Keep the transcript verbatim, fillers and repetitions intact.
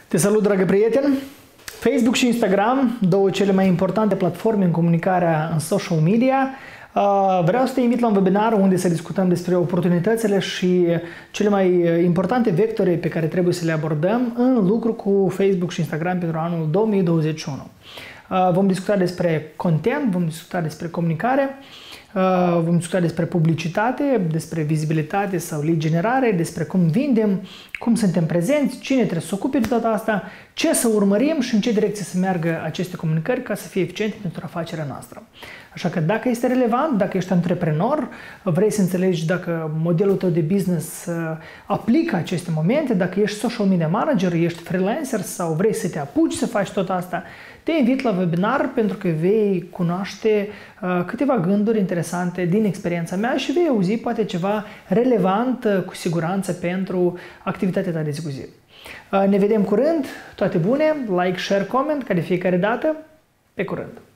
Te salut, dragă prieten! Facebook și Instagram, două cele mai importante platforme în comunicarea în social media. Vreau să te invit la un webinar unde să discutăm despre oportunitățile și cele mai importante vectori pe care trebuie să le abordăm în lucru cu Facebook și Instagram pentru anul două mii douăzeci și unu. Vom discuta despre content, vom discuta despre comunicare, vom discuta despre publicitate, despre vizibilitate sau lead generare, despre cum vindem, cum suntem prezenți, cine trebuie să se ocupe de tot asta, ce să urmărim și în ce direcție să meargă aceste comunicări ca să fie eficiente pentru afacerea noastră. Așa că dacă este relevant, dacă ești antreprenor, vrei să înțelegi dacă modelul tău de business aplică aceste momente, dacă ești social media manager, ești freelancer sau vrei să te apuci să faci tot asta, te invit la webinar pentru că vei cunoaște uh, câteva gânduri interesante din experiența mea și vei auzi poate ceva relevant uh, cu siguranță pentru activitatea ta de zi cu zi. Uh, ne vedem curând, toate bune, like, share, comment, ca de fiecare dată, pe curând!